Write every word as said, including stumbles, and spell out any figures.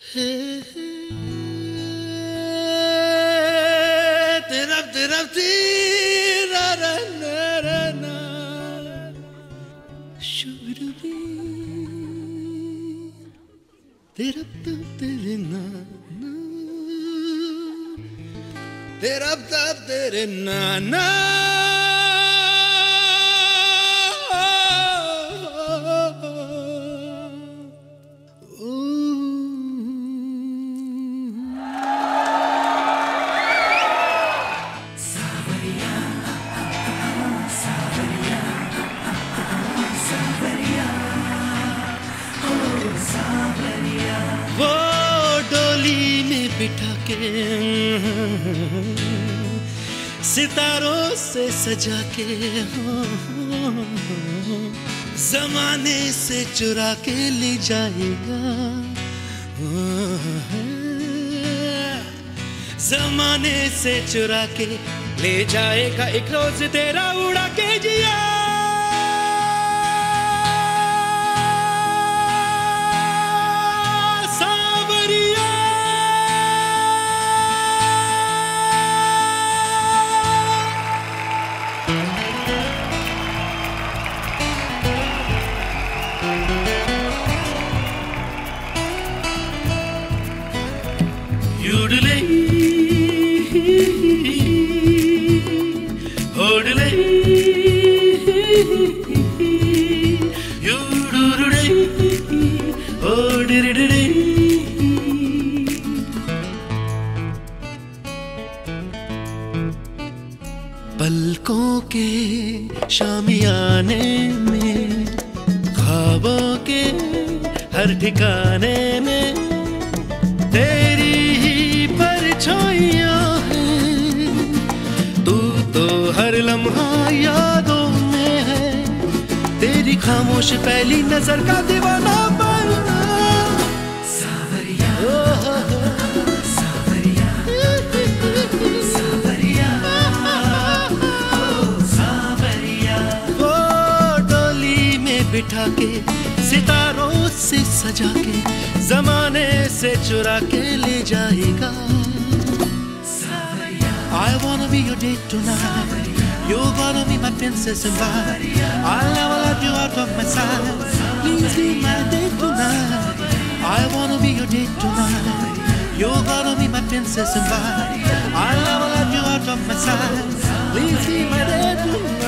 तेरा तेरा तेरा ना शुरू तेरा तेरे ना तेरा तेरे ना ना वो डोली में बिठा के सितारों से सजा के जमाने से चुरा के ले जाएगा, जमाने से चुरा के ले जाएगा एक रोज तेरा उड़ा के जिया। Yodelay, hodelay, yodelay, hodelay. पलकों के शामियाने में ख्वाबों के हर ठिकाने में तेरी ही परछाइयां हैं, तू तो हर लम्हा यादों में है, तेरी खामोश पहली नजर का दीवाना बनना। सावरिया सावरिया सावरिया सावरिया वो डोली में बिठा के सितारों से सजा के जमाने से चुरा के ले जाएगा। I wanna be your date tonight, you're gonna be my princess and bride. I'll never let you out of my sight, please be my date tonight. I wanna be your date tonight, you're gonna be my princess and bride. I'll never let you out of my sight, please be my date tonight.